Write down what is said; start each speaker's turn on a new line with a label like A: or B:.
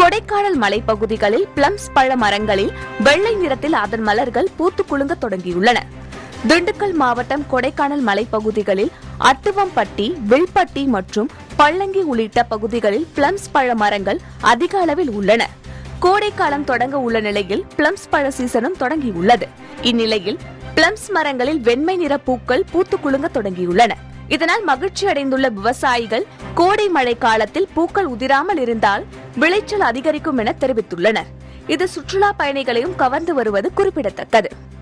A: கொடைக்கானல் மலைப்பகுதிகளில் பிளம்ஸ் பழ மரங்களில் வெள்ளை நிறத்தில் அதன் மலர்கள் பூத்து குலுங்க தொடங்கியுள்ளன. திண்டுக்கல் மாவட்டம் கொடைக்கானல் மலைப்பகுதிகளில் அட்டுவம்பட்டி, வில்பட்டி மற்றும் பள்ளங்கி உள்ளிட்ட பகுதிகளில் பிளம்ஸ் பழ மரங்கள் அதிக அளவில் உள்ளன. கோடைக்காலம் தொடங்க உள்ள நிலையில் பிளம்ஸ் பழ சீசனும் தொடங்கியுள்ளது. இந்நிலையில் பிளம்ஸ் மரங்களில் வெண்மை நிற பூக்கள் பூத்து குலுங்க தொடங்கியுள்ளன. இதனால் மகிழ்ச்சி அடைந்துள்ள விவசாயிகள் கோடை மழை காலத்தில் பூக்கள் உதிராமல் இருந்தால் விளைச்சல் அதிகரிக்கும் என தெரிவித்துள்ளனர். இது சுற்றுலா பயணிகளையும் கவர்ந்து வருவது குறிப்பிடத்தக்கது.